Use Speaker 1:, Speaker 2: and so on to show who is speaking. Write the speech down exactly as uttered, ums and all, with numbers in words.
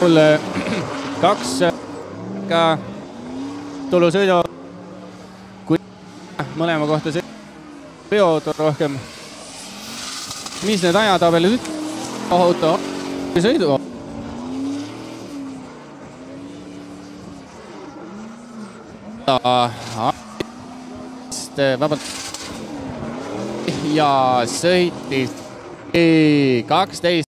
Speaker 1: kaks ka tulusõidu, kui mõlema kohta veod rohkem. Mis need ajatabelid ütlevad? Auto sõidu. Vabalt. Ja sõitis kaksteist.